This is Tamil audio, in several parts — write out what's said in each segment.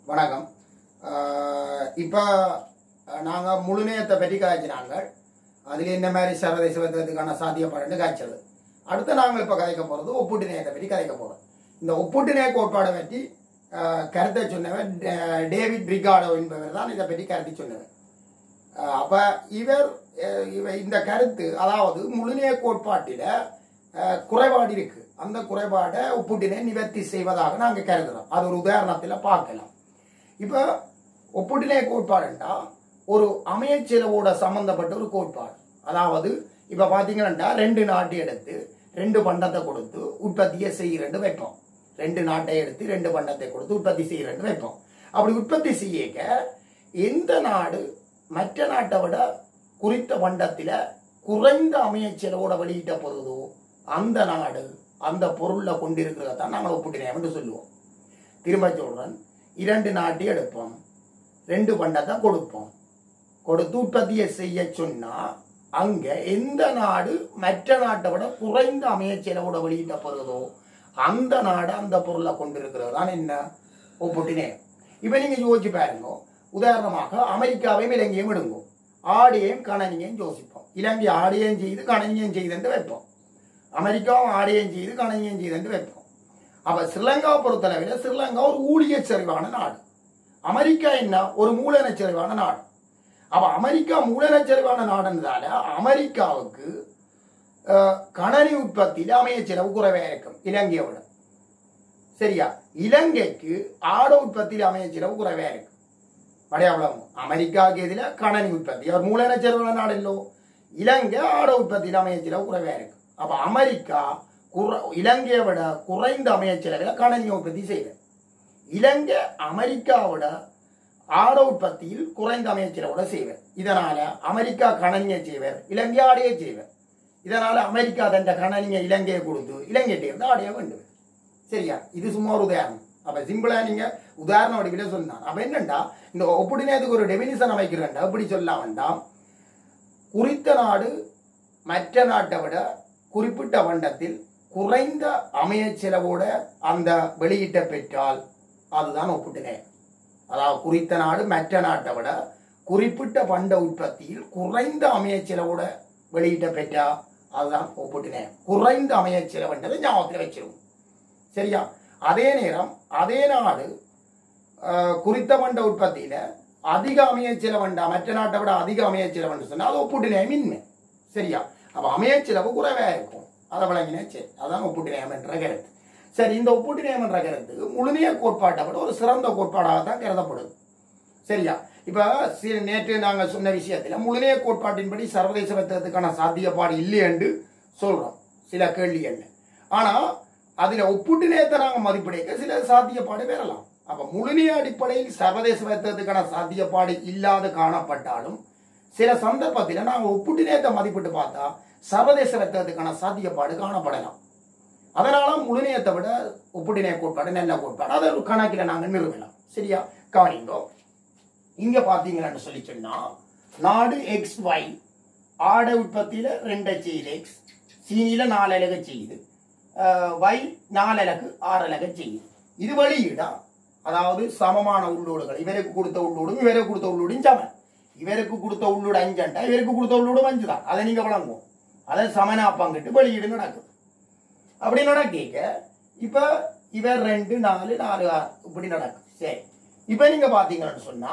வணக்கம். இப்போ நாங்கள் முழுநேயத்தை பற்றி காய்ச்சினாங்க. அதில் என்ன மாதிரி சர்வதேச வர்த்தகத்துக்கான சாத்தியப்பாடுன்னு காய்ச்சது. அடுத்து நாங்கள் இப்போ கதைக்க போகிறது ஒப்பீட்டு நேயத்தை பற்றி கதைக்க போகிறோம். இந்த ஒப்பீட்டு நேய கோட்பாடை பற்றி கருத்தை சொன்னவர் டேவிட் ரிகார்டோ என்பவர் தான் இதை பற்றி கருத்து சொன்னவர். அப்போ இவர் இந்த கருத்து, அதாவது முழுநேய கோட்பாட்டில் குறைபாடு இருக்கு, அந்த குறைபாடை ஒப்பீட்டினை நிவர்த்தி செய்வதாக நாங்கள் கருதுகிறோம். அது ஒரு உதாரணத்தில் பார்க்கலாம். இப்போ ஒப்பீட்டினை கோட்பாடுண்டா ஒரு அமையச்செலவோட சம்பந்தப்பட்ட ஒரு கோட்பாடு. அதாவது இப்போ பார்த்தீங்கன்னா 2 நாட்டை எடுத்து 2 பண்டத்தை கொடுத்து உற்பத்தியை செய்யறேன்னு வைப்போம். 2 நாட்டை எடுத்து 2 பண்டத்தை கொடுத்து உற்பத்தி செய்யறேன்னு வைப்போம். அப்படி உற்பத்தி செய்யக்க எந்த நாடு மற்ற நாட்டை விட குறித்த பண்டத்தில் குறைந்த அமையச்செலவோட வெளியிட்ட பொருதோ அந்த நாடு அந்த பொருளை கொண்டிருக்கிறதான் நாங்கள் ஒப்பீட்டினை என்று சொல்லுவோம். திரும்ப சொல்றேன், 2 நாட்டை எடுப்போம், 2 பண்டத்தை கொடுப்போம், கொடுத்து உற்பத்தியை செய்ய சொன்னா அங்க எந்த நாடு மற்ற நாட்டை விட குறைந்த அமையச்செலவோட வெளியிட்ட பொருதோ அந்த நாடு அந்த பொருளை கொண்டிருக்கிறது தான் என்ன ஒப்பீட்டினை. இப்ப நீங்க யோசிச்சு பாருங்க. உதாரணமாக அமெரிக்காவையும் இலங்கையும் விடுங்க, ஆடியையும் கணனியையும் யோசிப்போம். இலங்கை ஆடியையும் செய்து கணனியையும் செய்து வைப்போம், அமெரிக்காவும் ஆடியையும் செய்து கணனியையும் செய்து வைப்போம். அப்ப ஸ்ரீலங்காவை பொறுத்தளவில் ஸ்ரீலங்கா ஒரு ஊழிய செறிவான நாடு, அமெரிக்கா என்ன ஒரு மூலனச்செறிவான நாடு. அப்ப அமெரிக்கா மூலனச்செறிவான நாடுன்றதால அமெரிக்காவுக்கு கணனி உற்பத்தியில் அமைய செலவு குறைவா இருக்கும் இலங்கையை விட. சரியா? இலங்கைக்கு ஆட உற்பத்தியில் அமைய செலவு குறைவா இருக்கும். அடையாளம் அமெரிக்காவுக்கு எதிர கணனி உற்பத்தி, அவர் மூலனச்செறிவான நாடு இல்லோ, இலங்கை ஆட உற்பத்தியில் அமைய செலவு குறைவா இருக்கும். அப்ப அமெரிக்கா இலங்கையை விட குறைந்த அமைய செலவில் கணனி உற்பத்தி செய்வார். இலங்கை அமெரிக்காவோட ஆட உற்பத்தியில் குறைந்த அமைய செலவோட செய்வார். இதனால அமெரிக்கா கணனியை செய்வார், இலங்கை ஆடையை செய்வார். இதனால அமெரிக்கா தன் கணனியை இலங்கையை கொடுத்து இலங்கையிட்ட இருந்து ஆடைய வேண்டும். சரியா? இது சும்மா ஒரு உதாரணம். அப்ப சிம்பிளா நீங்க உதாரண வடிவில சொன்னா அப்ப என்னண்டா இந்த ஒப்பீட்டினத்துக்கு ஒரு டெபினிஷன் அமைக்கிறேன்டா அப்படி சொல்ல வேண்டாம். குறித்த நாடு மற்ற நாட்டை விட குறிப்பிட்ட பண்டத்தில் குறைந்த அமைய செலவோட அந்த வெளியிட்ட பெற்றால் அதுதான் ஒப்பீட்டினை. அதாவது குறித்த நாடு மற்ற நாட்டை விட குறிப்பிட்ட பண்ட உற்பத்தியில் குறைந்த அமைய செலவோட வெளியிட்ட பெற்றா அதுதான் ஒப்பீட்டினை. குறைந்த அமைய செலவுன்றதை ஞாபகத்தில் வச்சிருக்கும். சரியா? அதே நேரம் அதே நாடு குறித்த பண்ட உற்பத்தியில அதிக அமைய செலவண்டா மற்ற நாட்டை விட அதிக அமைய செலவுன்னு சொன்னா அது ஒப்பீட்டினை மின்மை. சரியா? அப்ப அமைய செலவு குறைவா இருக்கும். அதை வழங்கினே சரி, அதான் ஒப்பீட்டினை என்ற கருத்து. சரி, இந்த ஒப்பீட்டினை என்ற கருத்து முழுநேய கோட்பாட்டை விட ஒரு சிறந்த கோட்பாடாக தான் கருதப்படுது. சரியா? இப்ப நேற்று நாங்கள் சொன்ன விஷயத்துல முழுநேய கோட்பாட்டின்படி சர்வதேச வர்த்தகத்துக்கான சாத்தியப்பாடு இல்லை என்று சொல்றோம் சில கேள்விகள். ஆனா அதுல ஒப்பீட்டு நேயத்தை நாங்கள் மதிப்பிடைக்க சில சாத்தியப்பாடு பெறலாம். அப்ப முழுநேய அடிப்படையில் சர்வதேச வர்த்தகத்துக்கான சாத்தியப்பாடு இல்லாது காணப்பட்டாலும் சில சந்தர்ப்பத்தில் நாங்கள் ஒப்பீட்டு நேயத்தை மதிப்பிட்டு பார்த்தா சர்வதேச வர்த்தகத்துக்கான சாத்தியப்பாடு காணப்படலாம். அதனால முழுநேயத்தை விட ஒப்பீட்டு நேய கோட்பாடு நல்ல கோட்பாடு, அதை ஒரு கணக்கில் நாங்கள் நிறுவலாம். சரியா? கவனிங்கோ. இங்க பாத்தீங்கன்னு சொல்லி சொன்னா நாடு XY ஆடை உற்பத்தியில 2 செய்யுது, X சீனியில 4 அலகு செய்யுது, Y 4 அலகு 6 அலகு செய்யுது. இது வெளியீடா, அதாவது சமமான உள்ளோடுகள். இவருக்கு கொடுத்த உள்ளோடும் இவருக்கு கொடுத்த உள்ளோடும் சமன். இவருக்கு கொடுத்த உள்ளோடு 5 இவருக்கு கொடுத்த உள்ளோடு 5 தான். அதை நீங்க வழங்குவோம். அதை சமனா பங்கிட்டு வெளியீடு நடக்குது. அப்படி நடக்க இப்ப இவர் 2 4 4 6 இப்படி நடக்குது. சரி, இப்ப நீங்க பாத்தீங்கன்னு சொன்னா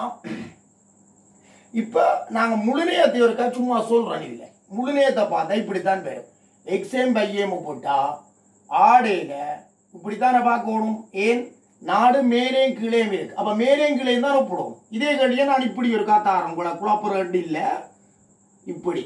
இப்ப நாங்க முழுநேயத்தை ஒருக்கா சும்மா சொல்றோம். இதுல முழுநேயத்தை பார்த்தா இப்படித்தான் வரும். எக்ஸேம் பையேம் போட்டா ஆடையில இப்படித்தானே பார்க்கணும். ஏன் நாடு மேலேயும் கீழேயும் இருக்கு. அப்ப மேலேயும் கீழேயும் தான் ஒப்பிடுவோம். இதே கல்வியை நான் இப்படி ஒரு காத்தாரம் கூட குழப்பம் இல்ல, இப்படி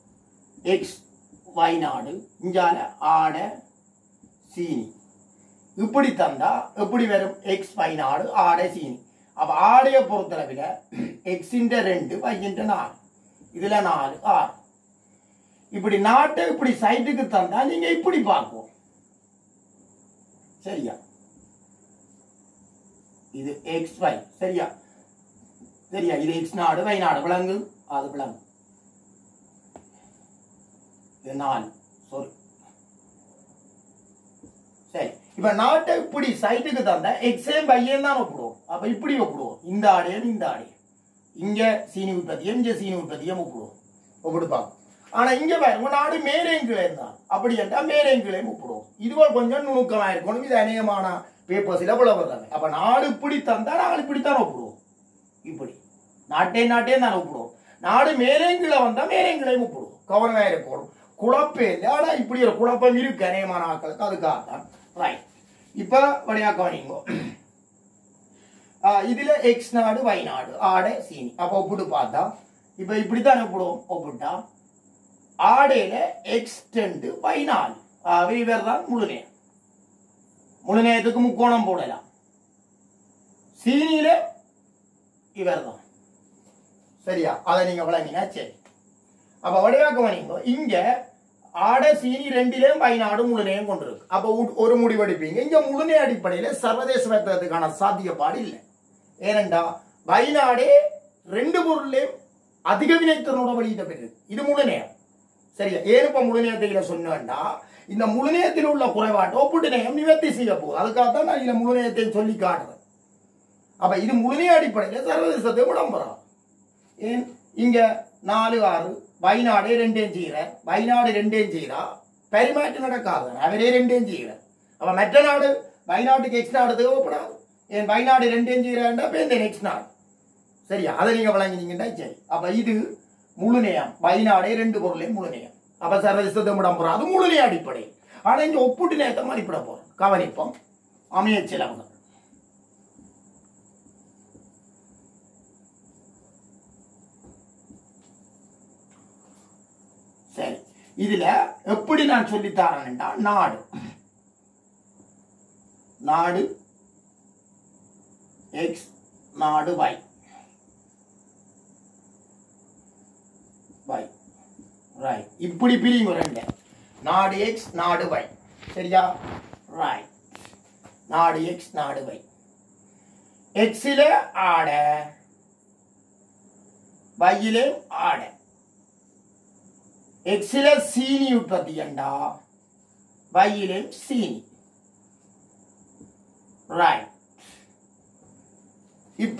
XY நாடு இஞ்சால ஆடை சீனி இப்படி தந்தா எப்படி வரும்? XY நாடு ஆடை சீனி. அப்ப ஆடைய பொறுத்தளவில் X-ன்ற 2 Y-ன்ற 4 இதுல 4 6 இப்படி நாட்டை இப்படி சைட்டுக்கு தந்தா நீங்க இப்படி பார்ப்போம். சரியா? இது XY. சரியா? சரியா? இது X நாடு Y நாடு விளங்கு, அது விளங்கு. இது 4 சாரி. சரி, இப்ப நாட்டை இப்படி சைட்டுக்கு தந்தா எக்ஸேம் பையன் தான் ஒப்பிடுவோம். அப்ப இப்படி ஒப்பிடுவோம் இந்த ஆடையும் இந்த ஆடையும் இங்க சீனி உற்பத்தியும் இங்க சீனி உற்பத்தியும் ஒப்பிடுவோம் ஒப்பிடுப்பாங்க ஆனா இங்க பாருங்க நாடு மேலேங்கிலே இருந்தா அப்படி என்றா மேலேங்கிலேயும் ஒப்பிடுவோம் இதுவரை கொஞ்சம் நுணுக்கமா இருக்கணும் இது அநேகமான பேப்பர்ஸ்ல புலவர்றாங்க அப்ப நாடு இப்படி தந்தா நாங்கள் இப்படித்தான் ஒப்பிடுவோம் இப்படி நாட்டே தான் ஒப்பிடுவோம் நாடு மேலேங்கில வந்தா மேலேங்கிலையும் ஒப்பிடுவோம் கவனமா இருக்கணும் குழப்பம் இல்லை ஆனா இப்படி ஒரு குழப்பம் இருக்கு அநேகமான ஆட்களுக்கு அதுக்காகத்தான் ரைட் இப்ப வழியா கவனிங்கோ இதுல எக்ஸ் நாடு Y நாடு ஆடை சீனி அப்ப ஒப்பிட்டு பார்த்தா இப்ப இப்படித்தான் ஒப்பிடுவோம் ஒப்பிட்டா ஆடையில எக்ஸ் 2 Y 4 இவர் தான் முழுநேயம் முழுநேயத்துக்கு முக்கோணம் போடலாம் சீனியில இவர் தான் சரியா அதை நீங்க விளங்கினா சரி அப்ப வடிவாக்க வணீங்க இங்க ஆடை சீனி ரெண்டிலேயும் Y நாடு முழுநேயம் கொண்டிருக்கு அப்ப ஒரு முடிவெடுப்பீங்க இங்க முழுநேய அடிப்படையில சர்வதேச வர்த்தகத்துக்கான சாத்தியப்பாடு இல்லை ஏனென்றா Y நாடே ரெண்டு பொருளையும் அதிக வினைத்திறனோட வெளியிட்ட பெற்று இது முழுநேயம் சரியா ஏற்ப முழுநேயத்தை சொன்னா இந்த முழுநேயத்தில் உள்ள குறைபாட்டை ஒப்பிட்டு நேயம் நிவர்த்தி செய்ய போகுது அதுக்காகத்தான் நான் இந்த முழுநேயத்தை சொல்லி காட்டுறேன் அப்ப இது முழுநேய அடிப்படையில சர்வதேசத்தை விளம்பரம் ஏன் இங்க 4 6 Y நாடே ரெண்டையும் செய்யற Y நாடு ரெண்டையும் செய்யறா பரிமாற்றம் நடக்காது அவரே ரெண்டையும் செய்யற அப்ப மற்ற நாடு Y நாட்டுக்கு எக்ஸ் நாடு தேவைப்படாது ஏன் Y நாடு ரெண்டையும் செய்யறாண்டா பேர் எக்ஸ் நாடு சரியா அதை நீங்க வழங்கினீங்கன்னா சரி அப்ப இது முழுநேயம் Y நாடே ரெண்டு பொருளையும் முழுநேயம் அப்ப சர்வதேசத்தை விளம்பரம் அது முழுநேய அடிப்படை ஆனா இங்க ஒப்புட்டு நேரத்தை மதிப்பிட போறோம் கவனிப்போம் அமைய செலவுகள் சரி இதுல எப்படி நான் சொல்லித்தாரேன்டா நாடு நாடு எக்ஸ் நாடு Y ரைட் இப்படி பிரிங்க ரெண்டு நாடு எக்ஸ் நாடு Y சரியா ரைட் நாடு எக்ஸ் நாடு Y எக்ஸில ஆடை Yயிலே ஆடை எக்ஸில சீனி உற்பத்தி என்றா Yயிலே சீனி ரைட் இப்ப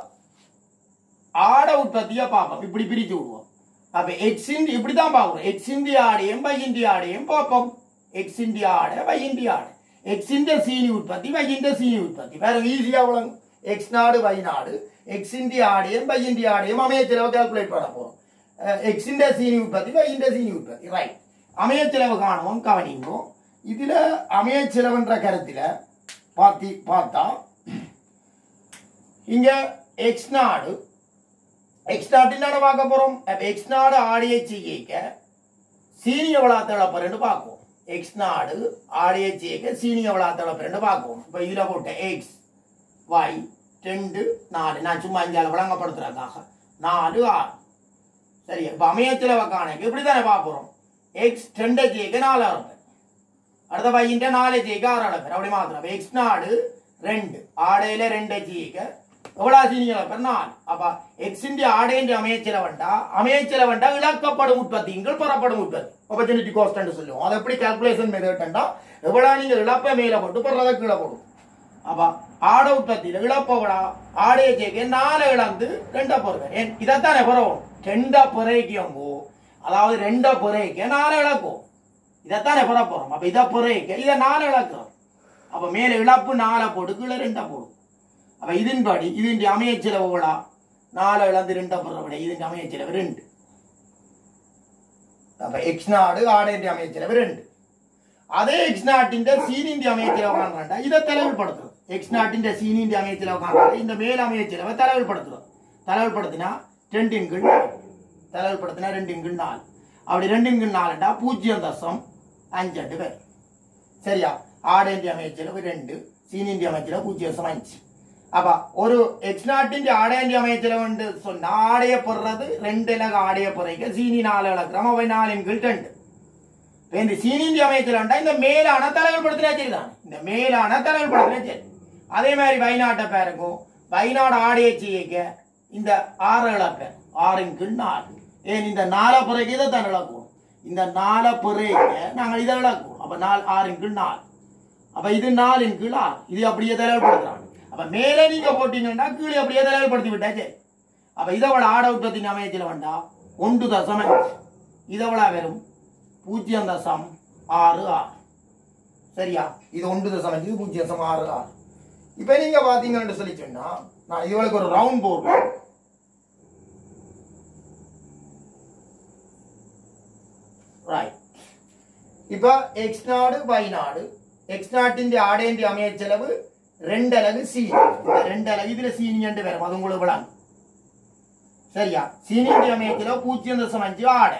ஆடை உற்பத்தியை பார்ப்போம் இப்படி பிரிச்சு விடுவோம் அப்ப எக்ஸ் இப்படிதான் பார்க்கணும் எக்ஸ் இந்திய ஆடையும் Y இந்திய ஆடையும் பார்ப்போம் எக்ஸ் இந்திய ஆடை Y இந்திய ஆடை எக்ஸ் இந்திய சீனி உற்பத்தி Y இந்திய சீனி உற்பத்தி வேற ஈஸியா விளங்கும் எக்ஸ் நாடு Y நாடு எக்ஸ் இந்திய ஆடையும் Y இந்திய ஆடையும் அமைய செலவு கால்குலேட் பண்ண போறோம் எக்ஸ் இந்திய சீனி உற்பத்தி Y இந்திய சீனி உற்பத்தி ரைட் அமைய செலவு காணுவோம் கவனிங்கோ இதுல அமைய செலவுன்ற கருத்துல பார்த்தா இங்க எக்ஸ் நாடு எக்ஸ் நாட்டின் பார்க்க போறோம் எக்ஸ் நாடு ஆடியை செய்ய சீனிய வளாத்தளப்பரண்டு பார்ப்போம் எக்ஸ் நாடு ஆடியை செய்ய சீனிய வளாத்தளப்பரண்டு பார்ப்போம் இப்ப இதுல போட்ட எக்ஸ் Y 2 4 நான் சும்மா இந்தியாவில் வழங்கப்படுத்துறதுக்காக 4 6 சரியா இப்ப அமையத்தில் காணக்கு இப்படித்தானே பார்ப்போம் எக்ஸ் 2 செய்ய 4 அளப்பேன் அடுத்த Y 4 செய்ய 6 அளப்பேன் அப்படி மாத்திரம் எக்ஸ் நாடு 2 ஆடையில 2 செய்ய எவ்வளவு சீனியர் 4 அப்ப எக்ஸ் இந்திய ஆடையின் அமையச்சிலவண்டா இழக்கப்படும் உற்பத்திகள் பெறப்படும் உற்பத்தி ஆப்பர்ச்சுனிட்டி காஸ்ட் சொல்லுவோம் அதை எப்படி கால்குலேஷன் மெத்தட்ண்டா எவ்வளவு நீங்க இழப்ப மேல போட்டு பெறத கீழே போடும் அப்ப ஆடை உற்பத்தியில இழப்பவடா ஆடையை சேர்க்க 4 இழந்து 2 பொறுத்தேன் இதைத்தானே பெறவும் 2 பிறைக்கோ அதாவது 2 பிறைக்க 4 இழக்கும் இதைத்தானே பெற போறோம் அப்ப இதை பிறைக்க இதை 4 இழக்கிறோம் அப்ப மேல இழப்பு 4 போட்டு கீழே 2 போடும் அப்ப இதன்படி ഇതിന്റെ அமைய ചെലവുകളാ 4 இழந்து 2 பெறவிட ഇതിന്റെ அமைய ചെലவு 2 அப்ப எக்ஸ் நாடு ஆடையின் அமைய செலவு 2 அதே எக்ஸ் நாட்டின் சீனியின் அமைய செலவு காண்றா இத தலைவில்படுத்துறோம் எக்ஸ் நாட்டின் சீனியின் அமைய செலவு காண்றா இந்த மேல் அமைய செலவை தலைவில்படுத்துறோம் தலைவில்படுத்தினா 2 இன் கீழ் 4 தலைவில்படுத்தினா 2 இன் கீழ் 4 அப்படி 2 இன் கீழ் 4 ண்டா 0.5 பேர் சரியா ஆடையின் அமைய செலவு 2 சீனியின் அமைய செலவு 0.5 அப்ப ஒரு எக்ஸ் நாட்டின் ஆடையின் அமைய செலவு சொன்னா ஆடைய பெறது 2 இலக ஆடைய பெறைக்க சீனி 4 இலக்கம் அவை 4 இன் கீழ் 2 இந்த சீனியின் அமைய செலவுண்டா இந்த மேலான தலைவில்படுத்தினா சரிதான் இந்த மேலான தலைவில்படுத்தினா சரி அதே மாதிரி Y நாட்டை பாருக்கும் Y நாடு ஆடையை செய்ய இந்த 6 இழப்பேன் 6 இன் கீழ் 4 ஏன் இந்த 4 பிறைக்கு இதை தான் இழக்குவோம் இந்த 4 பிறைக்க நாங்கள் இதை இழக்குவோம் அப்ப 6 இன் கீழ் 4 அப்ப இது 4 இன் கீழ் 6 இது அப்படியே தலைவில்படுத்துறாங்க அப்ப மேலே நீங்க போட்டீங்கன்னா கீழே அப்படியே தலைப்படுத்தி விட்டாச்சு. அப்ப இதோட ஆட உற்பத்தின் அமையத்தில் வேண்டா 1.5 இதோட வெறும் 0.66. சரியா? இது 1.5 0.66. இப்ப நீங்க பாத்தீங்கன்னு சொல்லி சொன்னா நான் இதுவரைக்கும் ஒரு ரவுண்ட் போடுறேன். ரைட். இப்ப எக்ஸ் நாடு y நாடு எக்ஸ் நாட்டின் ஆடேந்தி அமைய செலவு 2 அலகு சீனி. இந்த 2 அலகு இதுல சீனி என்று வரும், அது உங்களுக்கு விளங்கும். சரியா? சீனி அமைய செலவு 0.5 ஆடை.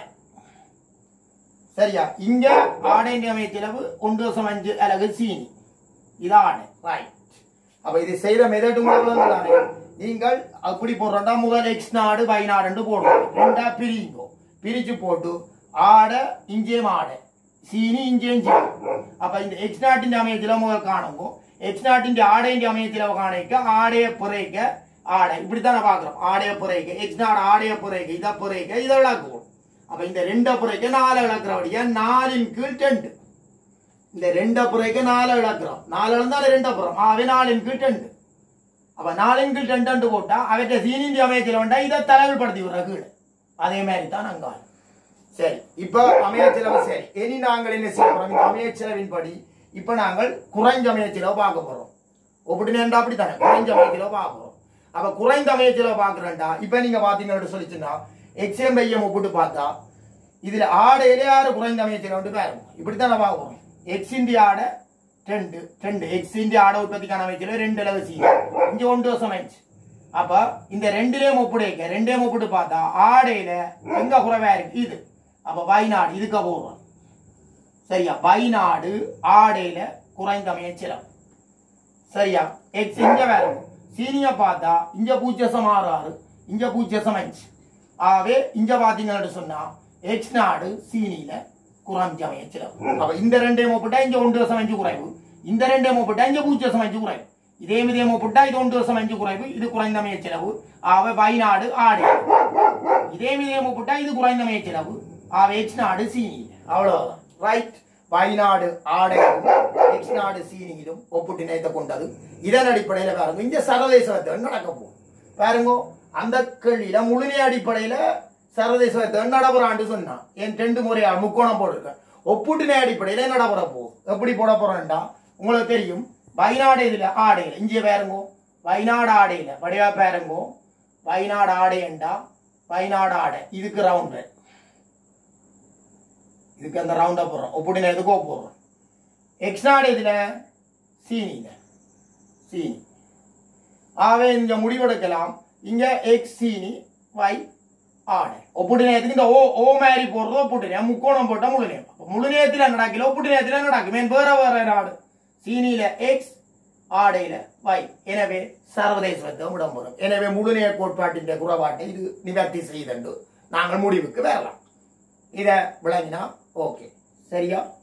சரியா? இங்க ஆடேந்தி அமைய செலவு 1.5 அலகு சீனி. இது ஆடை. ரைட். அப்ப இது செய்யற மெத்தட் உங்களுக்கு தானே. நீங்கள் அப்படி போடுறா முதல் எக்ஸ் நாடு y நாடு போடுவோம். ரெண்டா பிரிங்கோ. பிரிச்சு போட்டு ஆடை இங்கேயும் ஆடை சீனி இங்கேயும் சீனி. அப்ப இந்த எக்ஸ் நாட்டின் அமையத்தில் முதல் காணுங்கோ. எக்ஸ் நாட்டின் ஆடையின் அமையத்தில் காணிக்க ஆடைய புரைக்க ஆடை இப்படித்தானே பாக்குறோம். ஆடைய புரைக்க எக்ஸ் நாடு ஆடைய புரைக்க இதை புரைக்க இதை விளக்குவோம். அப்ப இந்த 2 புரைக்க 4 விளக்குறபடியா 4 கீழ் 2. இந்த 2 புரைக்க 4 விளக்குறோம். 4 இருந்தாலும் 2 புறம். ஆவே 4 கீழ் 2. அப்ப 4 கீழ் 2 போட்டா அவற்றை சீனின் அமையத்தில் வேண்டா இதை தலைவில்படுத்தி விடுற கீழே. அதே மாதிரி தான் அங்க. சரி, இப்ப அமைய செலவு சரி. இனி நாங்கள் என்ன செய்ய போறோம்? இந்த அமைய செலவின் படி இப்ப நாங்கள் குறைஞ்ச அமைய செலவு பார்க்க போறோம். ஒப்பிட்டு அப்படித்தானே குறைஞ்ச அமைய செலவு பார்க்க போறோம். அப்ப குறைந்த அமைய செலவு பார்க்கிறேன்டா இப்ப நீங்க பாத்தீங்கன்னு சொல்லிச்சுன்னா எக்ஸ்எம் பையம் ஒப்பிட்டு பார்த்தா இதுல ஆடையில யாரு குறைந்த அமைய செலவு பாருங்க. இப்படித்தானே பார்ப்போம். எக்ஸ் இந்திய ஆடை 2 எக்ஸ் இந்திய ஆடை உற்பத்திக்கான அமைய செலவு 2 அலகு சீனி. இங்க 1.5. அப்ப இந்த 2லயும் ஒப்பிடுங்க. 2லயும் ஒப்பிட்டு பார்த்தா ஆடையில எங்க குறைவா இருக்கு? இது. அப்ப வயநாடு இதுக்கு போடுறோம். சரியா? வயநாடு ஆடையில குறைந்த அமைய செலவு. சரியா? எக்ஸ் இங்க வேற சீனிய பார்த்தா இங்க 0.66 இங்க 0.5. ஆவே இங்க பாத்தீங்கன்னு சொன்னா எக்ஸ் நாடு சீனியில குறைஞ்ச அமைய செலவு. அப்ப இந்த 2 ஒப்பிட்டா இங்க 1.5 குறைவு. இந்த 2 ஒப்பிட்டா இங்க 0.5 குறைவு. இதே மிதியம் ஒப்பிட்டா இது 1.5 குறைவு. இது குறைந்த அமைய செலவு. ஆவே வயநாடு ஆடை. இதே மிதியம் ஒப்பிட்டா இது குறைந்த அமைய செலவு. எக்ஸ் நாடு சீனியில். அவ்வளவுதான். ரைட். வயநாடு ஆடையும் எக்ஸ் நாடு சீனியிலும் ஒப்பிட்டு நினைத்த கொண்டது. இதன் அடிப்படையில பாருங்க இங்க சர்வதேச நடக்க போகும். பாருங்க அந்த கேள்வியில முழுநே அடிப்படையில சர்வதேச நடப்புறான்னு சொன்னா என் 2 முறையா முக்கோணம் போட்டிருக்கேன். ஒப்புட்டினை அடிப்படையில நடப்புற போகும். எப்படி போட போறேன்டா உங்களுக்கு தெரியும். வயநாடு இதுல ஆடையில இங்கே பாருங்க வயநாடு ஆடையில வடிவா பாருங்க வயநாடு ஆடையண்டா வயநாடு ஆடை இதுக்கு ரவுண்ட் இதுக்கு அந்த ரவுண்டா போடுறோம். ஒப்புட்டின எதுக்கோ போடுறோம். எக்ஸ் நாடு இதுல சீனியில சீனி. ஆவே இங்க முடிவெடுக்கலாம். இங்க எக்ஸ் சீனி y ஆடை. ஒப்புட்டினயத்துக்கு இந்த ஓ மாதிரி போடுறது ஒப்புட்டின முக்கோணம் போட்டா முழுநேயம். முழுநேயத்தில் நடக்கல ஒப்புட்டினயத்தில் நடக்கும். வேற வேற நாடு சீனியில எக்ஸ் ஆடையில y. எனவே சர்வதேச இடம்பெறும். எனவே முழுநேய கோட்பாட்டின் குறைபாட்டை இது நிவர்த்தி செய்தண்டு நாங்கள் முடிவுக்கு வரலாம். இதை விளங்கினா ஓகே. சரியா?